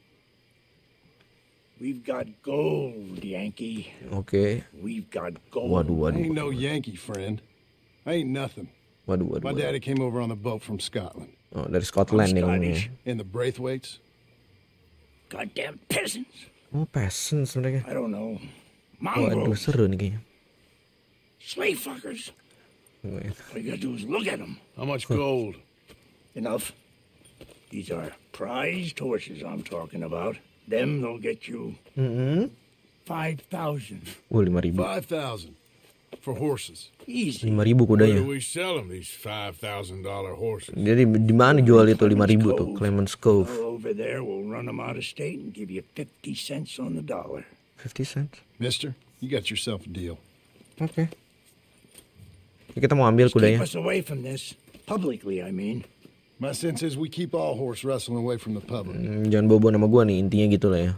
[SPEAKER 2] We've got gold, Yankee.
[SPEAKER 1] Oke.
[SPEAKER 2] We've got gold.
[SPEAKER 1] Waduh,
[SPEAKER 7] I
[SPEAKER 1] waduh,
[SPEAKER 7] ain't no Yankee, friend. I ain't nothing.
[SPEAKER 1] waduh, waduh.
[SPEAKER 7] My
[SPEAKER 1] waduh.
[SPEAKER 7] daddy came over on the boat from Scotland.
[SPEAKER 1] Oh dari Scotland nih ngomongnya.
[SPEAKER 2] Scottish.
[SPEAKER 7] And the Braithwaites,
[SPEAKER 2] Goddamn peasants.
[SPEAKER 1] Oh peasants mereka.
[SPEAKER 2] I don't know.
[SPEAKER 1] Waduh
[SPEAKER 2] Mongrels.
[SPEAKER 1] seru nih kayaknya.
[SPEAKER 2] Slave fuckers. All you gotta do is look at them.
[SPEAKER 8] How much gold?
[SPEAKER 2] Enough. These are prized horses I'm talking about. Them, they'll get you
[SPEAKER 1] Mm-hmm.
[SPEAKER 2] five thousand.
[SPEAKER 1] Oh lima ribu.
[SPEAKER 7] five thousand for horses.
[SPEAKER 2] Easy.
[SPEAKER 1] Lima ribu
[SPEAKER 8] Where
[SPEAKER 1] kudanya.
[SPEAKER 8] do we sell them, these five thousand dollar horses?
[SPEAKER 1] Jadi di mana jual itu lima ribu tuh? Clemens Cove.
[SPEAKER 2] Well, over there, we'll run them out of state and give you fifty cents on the dollar.
[SPEAKER 1] fifty cents.
[SPEAKER 7] Mister, you got yourself a deal.
[SPEAKER 1] Oke. Jadi kita mau ambil
[SPEAKER 2] Keep
[SPEAKER 1] kudanya.
[SPEAKER 2] us away from this. Publicly, I mean.
[SPEAKER 7] My sense is we keep all horse wrestling away from the public.
[SPEAKER 1] Hmm, jangan bobo nama gua nih, intinya gitu lah ya.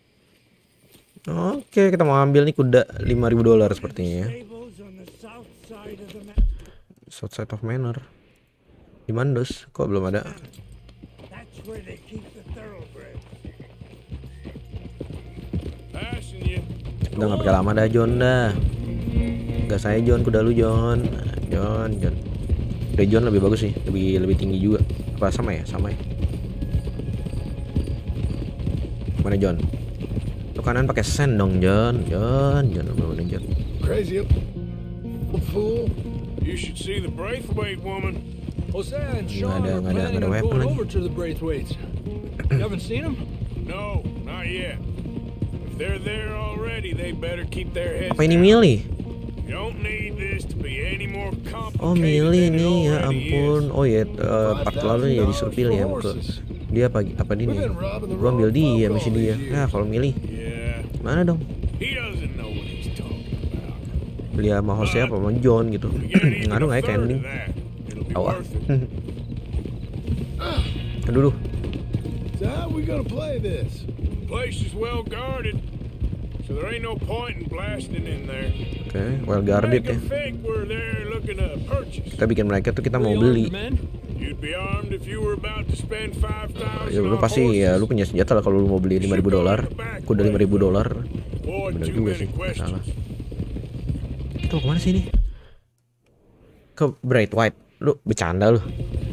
[SPEAKER 1] Oke, kita mau ambil nih kuda lima ribu dolar sepertinya ya.
[SPEAKER 2] Stables on the south side of the
[SPEAKER 1] South side of Manor. Di mana, Dos? Kok belum ada?
[SPEAKER 2] That's where they keep the thoroughbreds.
[SPEAKER 8] Passing you.
[SPEAKER 1] Udah nggak pakai lama dah, John dah. Gak saya John, kuda lu John. John, John. Kuda John lebih bagus sih, lebih lebih tinggi juga. Apa sama ya? Sama ya. Mana John? Lu kanan pakai sen dong, John. John, John, mana John?
[SPEAKER 7] Crazy old fool.
[SPEAKER 8] You should see the Braithwaite woman.
[SPEAKER 5] Jose and
[SPEAKER 1] Nggak
[SPEAKER 5] Sean
[SPEAKER 1] ada,
[SPEAKER 5] are
[SPEAKER 1] nggak ada,
[SPEAKER 5] planning
[SPEAKER 1] nggak ada
[SPEAKER 5] on
[SPEAKER 1] weapon
[SPEAKER 5] going
[SPEAKER 1] lagi.
[SPEAKER 5] over to the Braithwaites. You haven't seen them?
[SPEAKER 8] No, not yet. If they're there already, they better keep their heads
[SPEAKER 1] Apa ini
[SPEAKER 8] down.
[SPEAKER 1] Millie?
[SPEAKER 8] You don't need this to be any more complicated
[SPEAKER 1] Oh Millie
[SPEAKER 8] than it
[SPEAKER 1] nih ya
[SPEAKER 8] already
[SPEAKER 1] ampun.
[SPEAKER 8] is.
[SPEAKER 1] Oh ya, uh, part lalu ya disuruh pilih ya ke dia apa apa dia nih? Gua ambil dia, misi dia. Nah kalau Millie
[SPEAKER 8] Yeah,
[SPEAKER 1] mana dong?
[SPEAKER 8] he doesn't know what he's talking about.
[SPEAKER 1] Beli sama Jose apa sama John gitu?
[SPEAKER 8] You get even
[SPEAKER 1] Ngaruh nggak ya
[SPEAKER 8] a third
[SPEAKER 1] ending?
[SPEAKER 8] of that, it'll be
[SPEAKER 1] Awas.
[SPEAKER 8] worth it.
[SPEAKER 1] Aduh, duh.
[SPEAKER 7] So how we gonna play this?
[SPEAKER 8] The place is well guarded, so there ain't no point in blasting in there.
[SPEAKER 1] Oke, well guarded
[SPEAKER 8] Make
[SPEAKER 1] ya.
[SPEAKER 8] 'em think we're there looking to purchase.
[SPEAKER 1] Kita bikin mereka tuh kita mau
[SPEAKER 5] Three
[SPEAKER 1] beli.
[SPEAKER 5] armed men?
[SPEAKER 8] You'd be armed if you were about to spend five thousand
[SPEAKER 1] Ya lu
[SPEAKER 8] on
[SPEAKER 1] pasti ya lu
[SPEAKER 8] horses.
[SPEAKER 1] punya senjata lah kalau lu mau beli lima ribu dolar. Kuda lima ribu dolar.
[SPEAKER 8] Boy,
[SPEAKER 1] Bener
[SPEAKER 8] too
[SPEAKER 1] juga
[SPEAKER 8] many
[SPEAKER 1] sih, nggak salah.
[SPEAKER 8] questions.
[SPEAKER 1] Kita mau kemana sih ini? Ke Braithwaite. Lu bercanda lu.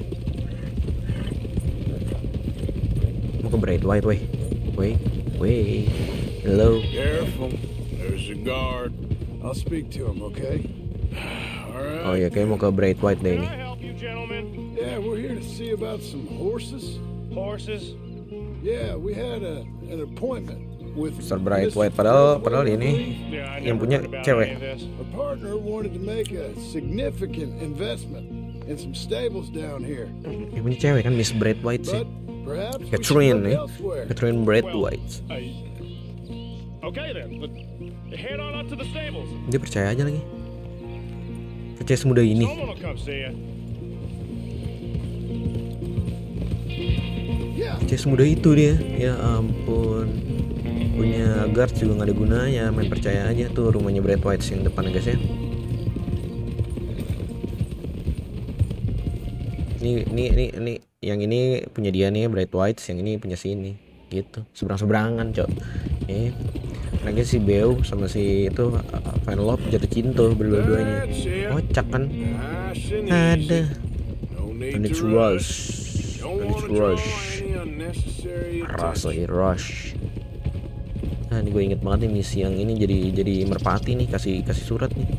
[SPEAKER 1] Mau ke Braithwaite, weh. Weh, weh. Hello.
[SPEAKER 8] Careful, there's a guard.
[SPEAKER 7] I'll speak to him, okay?
[SPEAKER 8] All right.
[SPEAKER 1] Oh ya, kayak mau ke Braithwaite deh
[SPEAKER 2] Can
[SPEAKER 1] ini.
[SPEAKER 2] I help you, gentlemen?
[SPEAKER 7] Yeah, we're here to see about some horses.
[SPEAKER 2] Horses?
[SPEAKER 7] Yeah, we had a an appointment with
[SPEAKER 1] Mister Braithwaite padahal padahal ini
[SPEAKER 2] Yeah, I
[SPEAKER 1] yang
[SPEAKER 2] never
[SPEAKER 1] punya
[SPEAKER 2] heard about
[SPEAKER 1] cewek.
[SPEAKER 2] any of this.
[SPEAKER 7] A partner wanted to make a significant investment in some stables down here,
[SPEAKER 1] Yang punya cewek kan Miss Braithwaite sih.
[SPEAKER 7] but perhaps we should
[SPEAKER 1] Catherine
[SPEAKER 7] look
[SPEAKER 1] nih.
[SPEAKER 7] elsewhere.
[SPEAKER 1] Catherine Braithwaite.
[SPEAKER 2] Okay then, but head on up to the stables.
[SPEAKER 1] Dia percaya aja lagi. Percaya semudah ini.
[SPEAKER 2] Someone will come see you.
[SPEAKER 7] Yeah,
[SPEAKER 1] Percaya semudah itu dia. Ya ampun. Punya guard juga nggak ada gunanya. Main percaya aja tuh rumahnya Braithwaite yang depan guys ya. Ini ini ini ini yang ini punya dia nih Braithwaite, yang ini punya si ini. Gitu. Seberang-seberangan, Cok. Eh. Lagi si Beau sama si itu uh, Vanellope jatuh cinta berdua-duanya.
[SPEAKER 8] That's it.
[SPEAKER 1] Kocak kan?
[SPEAKER 8] Nice and
[SPEAKER 1] Ada.
[SPEAKER 8] easy. No need
[SPEAKER 1] And it's
[SPEAKER 8] to
[SPEAKER 1] rush.
[SPEAKER 8] Don't
[SPEAKER 1] And it's
[SPEAKER 8] want to draw
[SPEAKER 1] rush.
[SPEAKER 8] any unnecessary
[SPEAKER 1] Rasa
[SPEAKER 8] attention.
[SPEAKER 1] rush. Nah, ini gue inget banget nih misi yang ini jadi jadi merpati nih, kasih kasih surat nih.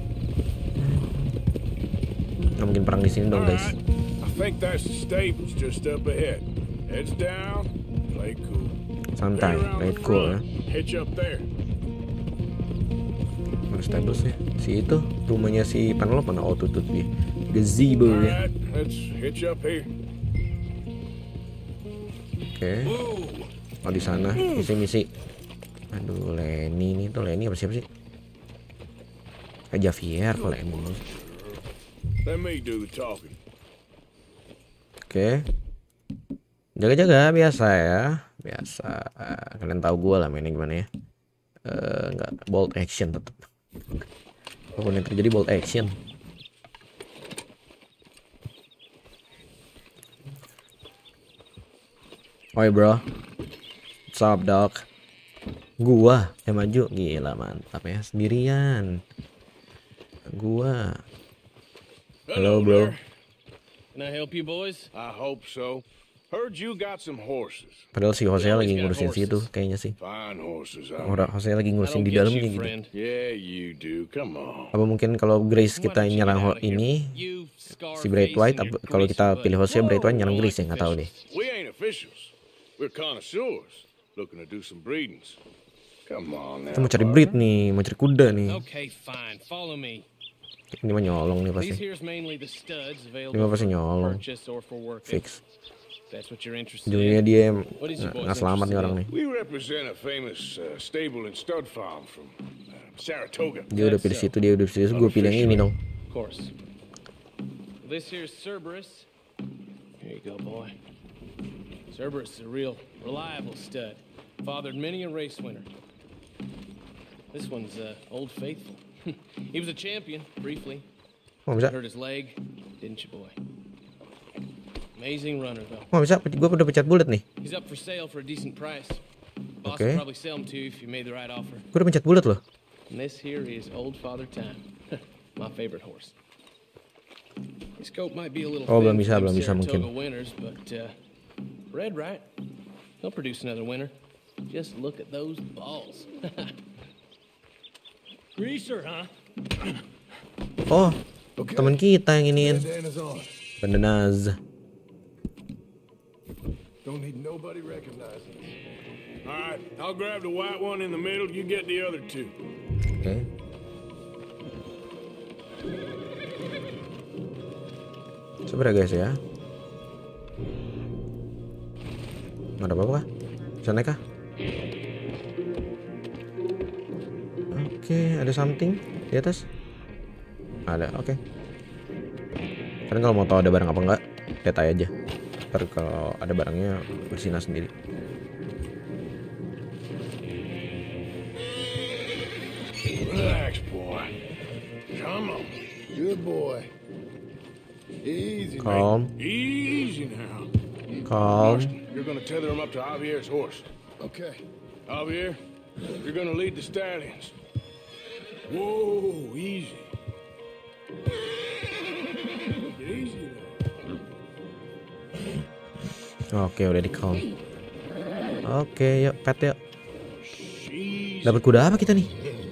[SPEAKER 1] Nggak mungkin perang di sini dong guys.
[SPEAKER 8] Alright, I think that's the stables just up ahead. Heads down, play cool.
[SPEAKER 1] Santai,
[SPEAKER 8] Right around
[SPEAKER 1] play
[SPEAKER 8] the
[SPEAKER 1] it cool ya.
[SPEAKER 8] front, hitch up there.
[SPEAKER 1] Mana stablesnya? Si itu rumahnya si Vanellope mana? Oh tutut dia. Gazebo ya.
[SPEAKER 8] Alright, let's hitch up here.
[SPEAKER 1] Oke. Oh di sana misi-misi. Aduh Lenny ini tuh Lenny apa siapa sih? Kayak Javier kalau Lenny.
[SPEAKER 8] Let me do the talking.
[SPEAKER 1] Oke. Jaga-jaga biasa ya, biasa. Kalian tahu gue lah mainnya gimana ya. Uh, nggak bold action tetap. Apapun yang terjadi bold action. Oi bro, what's up dog? Gua yang maju, gila mantap ya, sendirian. Gua. Halo bro.
[SPEAKER 9] Can I help you boys?
[SPEAKER 8] I hope so. Heard you got some horses.
[SPEAKER 1] Padahal si Jose lagi ngurusin situ kayaknya sih.
[SPEAKER 8] Fine horses.
[SPEAKER 1] Orang Jose lagi ngurusin di dalamnya gitu.
[SPEAKER 8] Yeah, you do. Come on.
[SPEAKER 1] Apa mungkin kalau Grace kita nyerang ini si Bright White, kalau kita pilih Jose Bright White nyerang Grace ya, nggak tahu deh.
[SPEAKER 8] We ain't officials. We're connoisseurs looking to do some breedings. Come on now.
[SPEAKER 1] Kita mau cari breed nih, mau cari kuda nih.
[SPEAKER 9] Okay, fine. Follow me.
[SPEAKER 1] Ini mah nyolong nih pasti. Ini mah pasti nyolong. Fix. Jadinya dia nggak selamat nih orang nih.
[SPEAKER 8] We represent a famous uh, stable and stud farm from uh, Saratoga.
[SPEAKER 1] Dia udah pilih situ, dia udah pilih situ. Gue pilih yang ini dong.
[SPEAKER 9] Of course. This here's Cerberus. Here you go, boy. Cerberus is a real reliable stud. Fathered many a race winner. This one's uh, Old Faithful. He was a champion briefly.
[SPEAKER 1] Oh, bisa.
[SPEAKER 9] Hurt his leg, didn't you, boy? Amazing runner though.
[SPEAKER 1] Oh bisa, gue udah pencet bullet nih.
[SPEAKER 9] He's up for sale for a decent price. Boss
[SPEAKER 1] Okay.
[SPEAKER 9] will probably sell him to you if you made the right offer.
[SPEAKER 1] Gue udah pencet bullet loh.
[SPEAKER 9] And this here is Old Father Time, my favorite horse. His coat might be a little
[SPEAKER 1] Oh,
[SPEAKER 9] thin
[SPEAKER 1] belum bisa,
[SPEAKER 9] for them
[SPEAKER 1] belum bisa
[SPEAKER 9] Saratoga
[SPEAKER 1] mungkin.
[SPEAKER 9] winners, but uh, red, right? He'll produce another winner. Just look at those balls.
[SPEAKER 2] Greaser, huh?
[SPEAKER 1] Oh, teman kita yang iniin.
[SPEAKER 7] Bandana's on.
[SPEAKER 1] Bandanaz.
[SPEAKER 7] Don't need nobody recognizing me.
[SPEAKER 8] All right, I'll grab the white one in the middle. You get the other two.
[SPEAKER 1] Oke. Coba ya guys ya. Nggak ada apa-apa kah? Bisa naik kah? Oke, ada something di atas. Ada, oke. Kalian kalau mau tahu ada barang apa enggak, lihat aja. Ntar kalau ada barangnya bersinar sendiri.
[SPEAKER 8] Relax, boy. Come on.
[SPEAKER 7] Good boy. Easy,
[SPEAKER 1] Calm.
[SPEAKER 8] mate. Easy now.
[SPEAKER 1] Calm.
[SPEAKER 8] You're gonna tether him up to Javier's horse.
[SPEAKER 7] Okay.
[SPEAKER 8] Javier, you're gonna lead the stallions. Whoa, easy. Easy now.
[SPEAKER 1] Oke, udah di calm. Oke, yuk pet yuk. Dapat kuda apa kita nih?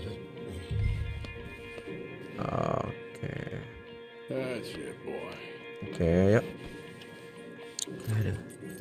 [SPEAKER 1] Oke.
[SPEAKER 8] That's it, boy.
[SPEAKER 1] Oke, yuk. Aduh.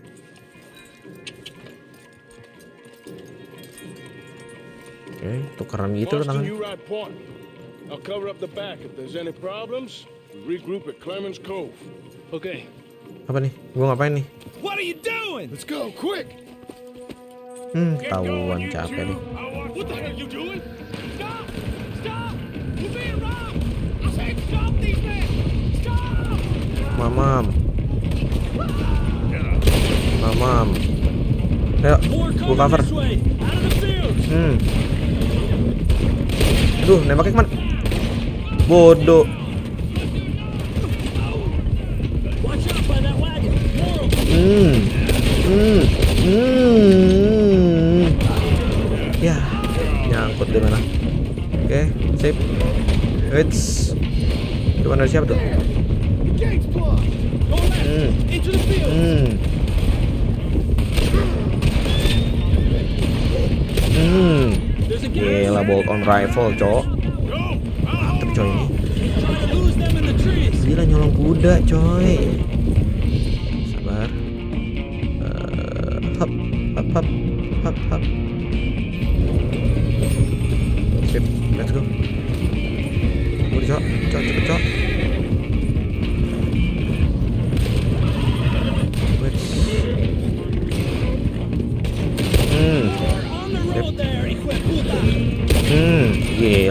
[SPEAKER 1] Oke, tukeran gitu loh
[SPEAKER 8] Boston,
[SPEAKER 1] tangan.
[SPEAKER 8] you ride point. I'll cover up the back. If there's any problems, we regroup at Clemens Cove.
[SPEAKER 9] Okay.
[SPEAKER 1] Apa nih? Gua ngapain nih?
[SPEAKER 2] What are you doing?
[SPEAKER 7] Let's go, quick!
[SPEAKER 1] Hmm,
[SPEAKER 8] Get
[SPEAKER 1] tahuan
[SPEAKER 8] going, you
[SPEAKER 1] capek
[SPEAKER 8] two.
[SPEAKER 1] nih.
[SPEAKER 8] I'll watch
[SPEAKER 2] What the
[SPEAKER 8] the
[SPEAKER 2] hell are you doing? Stop! Stop! You're being wrong! I said stop these men! Stop!
[SPEAKER 1] Mamam. Mamam. Ayo, gua cover.
[SPEAKER 2] This way! Out of the field!
[SPEAKER 1] Hmm. Aduh, nembaknya kemana? Bodoh.
[SPEAKER 2] Watch out by that wagon! More of them!
[SPEAKER 1] Hmm. Hmm. Hmm. Ya, nyangkut di mana? Oke, sip. It's. Itu mana siapa tuh?
[SPEAKER 7] Gates blocked!
[SPEAKER 2] Go left!
[SPEAKER 1] Hmm.
[SPEAKER 2] Into the field!
[SPEAKER 1] Hmm. Hmm.
[SPEAKER 2] There's a
[SPEAKER 1] Gila, bolt on rifle, cok. Mantep coy ini.
[SPEAKER 2] Trying to lose them in the trees!
[SPEAKER 1] Gila, nyolong kuda, coy. Sabar. Uh, hop, hop, hop, hop, hop. Sip, let's go. Udah, cok, cok, cepet, cok. Wait.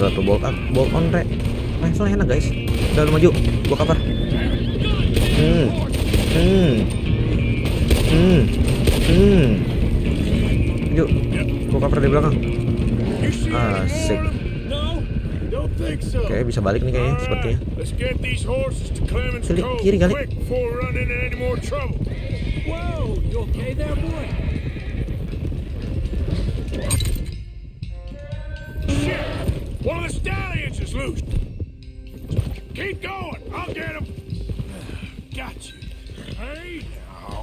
[SPEAKER 1] lah tuh, bolt up, bolt on re. Rifle enak guys. Udah lu maju, gua cover. Hmm. Hmm. Hmm. Hmm. Maju. Gua cover dari belakang. Asik. Oke, bisa balik nih kayaknya sepertinya. Kiri, kiri kali.
[SPEAKER 8] One of the stallions is loose. Keep going. I'll get him. Got you. Hey now.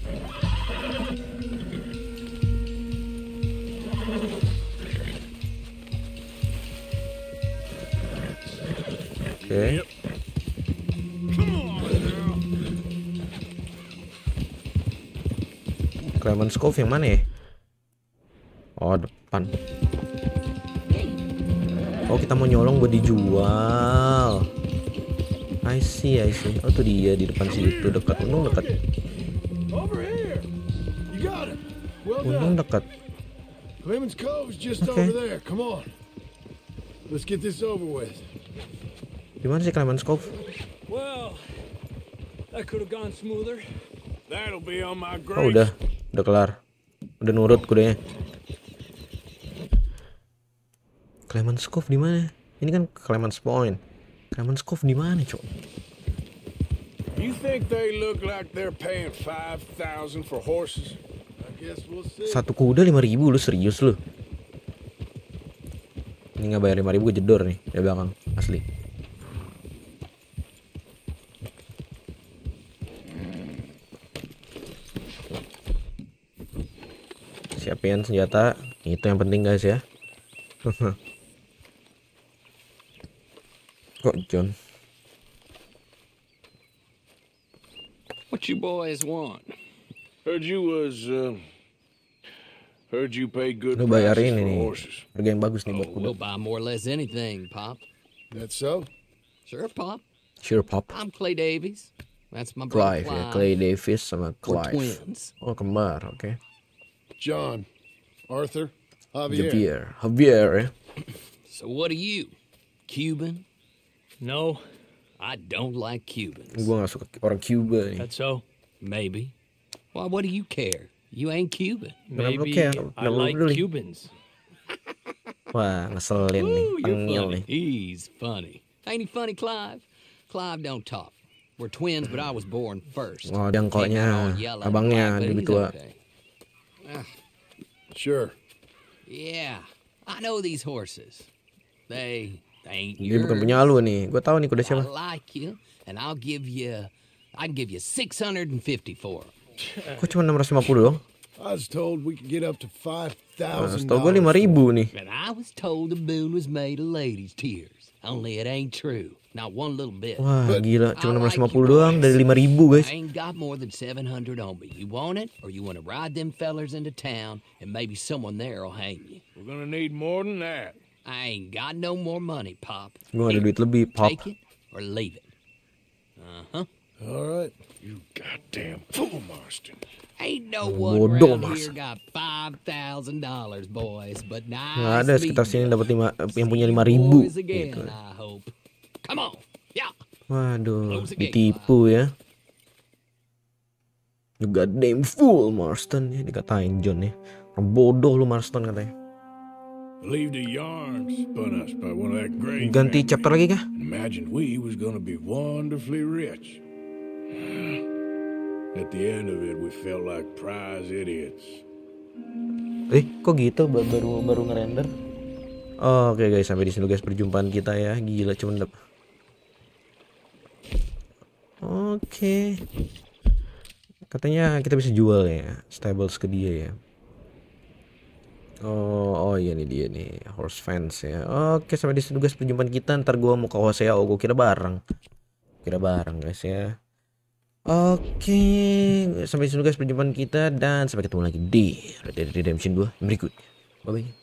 [SPEAKER 1] Oke. Okay. Clemens Cove yang mana ya? Oh, depan. Oh, kita mau nyolong buat dijual. I see, I see. Oh, tuh dia di depan situ, dekat. Untung dekat. Untung dekat.
[SPEAKER 7] Clemens Cove's just
[SPEAKER 1] Okay.
[SPEAKER 7] over there. Come on. Let's get this over with.
[SPEAKER 1] Di mana sih Clemens Cove?
[SPEAKER 9] Well, that could have gone smoother.
[SPEAKER 8] That'll be on my grave.
[SPEAKER 1] Oh, udah. Udah kelar. Udah nurut kudanya. Clemens Cove di mana? Ini kan Clemens Point. Clemens Cove di mana, Cok?
[SPEAKER 8] You think they look like they're paying five thousand for horses?
[SPEAKER 7] I guess we'll see.
[SPEAKER 1] Satu kuda lima ribu, lu serius lu? Ini nggak bayar lima ribu, gue jedor nih di belakang, asli. Siapin senjata, itu yang penting guys ya. Kok John?
[SPEAKER 2] What you boys want?
[SPEAKER 8] Heard you was, uh, heard you pay good
[SPEAKER 1] Lu
[SPEAKER 8] prices
[SPEAKER 1] bayarin
[SPEAKER 8] for
[SPEAKER 1] ini,
[SPEAKER 8] horses.
[SPEAKER 1] harga yang bagus nih buat
[SPEAKER 2] Oh,
[SPEAKER 1] kuda.
[SPEAKER 2] we'll buy more or less anything, Pop.
[SPEAKER 7] That so?
[SPEAKER 2] Sure, Pop.
[SPEAKER 1] Sure pop.
[SPEAKER 2] I'm Clay Davies. That's my brother
[SPEAKER 1] Clive ya,
[SPEAKER 2] Clive.
[SPEAKER 1] Clay Davis sama
[SPEAKER 2] We're
[SPEAKER 1] Clive.
[SPEAKER 2] twins.
[SPEAKER 1] Oh kembar, oke.
[SPEAKER 7] John, Arthur, Javier.
[SPEAKER 1] Javier, Javier ya.
[SPEAKER 2] So what are you? Cuban?
[SPEAKER 9] No,
[SPEAKER 2] I don't like Cubans.
[SPEAKER 1] Gue gak suka orang Cuba nih.
[SPEAKER 9] that's so.
[SPEAKER 2] Maybe. Why, what do you care? You ain't Cuban.
[SPEAKER 1] Kenapa lu
[SPEAKER 9] Maybe
[SPEAKER 1] care?
[SPEAKER 9] I
[SPEAKER 1] Kenapa lu
[SPEAKER 9] like
[SPEAKER 1] peduli?
[SPEAKER 9] Cubans.
[SPEAKER 1] Wah, ngeselin nih,
[SPEAKER 2] Ooh, you're
[SPEAKER 1] tengil
[SPEAKER 2] funny.
[SPEAKER 1] nih.
[SPEAKER 2] He's funny. Ain't he funny, Clive? Clive don't talk. We're twins, but I was born first.
[SPEAKER 1] Oh, jangkoknya,
[SPEAKER 2] Came out all yellow and
[SPEAKER 1] abangnya
[SPEAKER 2] black, but
[SPEAKER 1] lebih
[SPEAKER 2] he's
[SPEAKER 1] tua.
[SPEAKER 2] okay.
[SPEAKER 7] Sure.
[SPEAKER 2] Yeah, I know these horses. They, they ain't
[SPEAKER 1] Dia
[SPEAKER 2] yours.
[SPEAKER 1] bukan punya lu nih. Gue tahu nih kuda
[SPEAKER 2] I
[SPEAKER 1] siapa.
[SPEAKER 2] like you, and I'll give you, I can give you six hundred fifty for 'em.
[SPEAKER 1] Kok cuma enam ratus lima puluh doang?
[SPEAKER 7] I was told we could get up to five
[SPEAKER 1] Nah,
[SPEAKER 7] thousand
[SPEAKER 1] setahu gue lima ribu nih.
[SPEAKER 2] And I was told the moon was made of ladies' tears. Only it ain't true. Not one little bit.
[SPEAKER 1] Wah, gila, cuma
[SPEAKER 2] I
[SPEAKER 1] enam ratus lima
[SPEAKER 2] like
[SPEAKER 1] puluh
[SPEAKER 2] you
[SPEAKER 1] doang
[SPEAKER 2] boys.
[SPEAKER 1] dari lima ribu guys.
[SPEAKER 2] I ain't got more than seven hundred on me. You want it, or you want to ride them fellers into town, and maybe someone there will hang you.
[SPEAKER 8] We're gonna need more than that.
[SPEAKER 2] I ain't got no more money, Pop.
[SPEAKER 1] Gue gak ada duit lebih, pop.
[SPEAKER 2] Take it or leave it. Uh-huh.
[SPEAKER 7] All right.
[SPEAKER 8] You goddamn fool, Marston.
[SPEAKER 2] Ain't no one
[SPEAKER 1] Bodoh,
[SPEAKER 2] around
[SPEAKER 1] Mas.
[SPEAKER 2] here got five thousand dollars, boys, but nice
[SPEAKER 1] Nggak ada sekitar
[SPEAKER 2] meeting
[SPEAKER 1] sini
[SPEAKER 2] you.
[SPEAKER 1] dapat lima, yang punya
[SPEAKER 2] See
[SPEAKER 1] lima
[SPEAKER 2] you
[SPEAKER 1] ribu.
[SPEAKER 2] boys again,
[SPEAKER 1] Gitu.
[SPEAKER 2] I hope. Come on, yeah.
[SPEAKER 1] Waduh,
[SPEAKER 2] Close the gate,
[SPEAKER 1] ditipu ya. You goddamn fool, Marston ya, dikatain John ya. Orang bodoh lu Marston katanya.
[SPEAKER 8] Believed a yarn spun us by one of that grave.
[SPEAKER 1] Ganti
[SPEAKER 8] families.
[SPEAKER 1] chapter lagi kah?
[SPEAKER 8] Imagined we was gonna be wonderfully rich. At the end of it, we felt like prize idiots.
[SPEAKER 1] Eh, kok gitu Ba- baru baru ngerender? Oh, oke guys, sampai di sini guys perjumpaan kita ya. Gila cuman dap. Oke. Katanya kita bisa jual ya, stables ke dia ya. Oh, oh iya nih dia nih, horse fence ya. Oke, sampai di sini guys perjumpaan kita. Ntar gua mau ke Hosea, oh gua kira bareng. Kira bareng guys ya. Oke, sampai di sini guys perjumpaan kita dan sampai ketemu lagi di Red Dead Redemption dua berikutnya. Bye bye.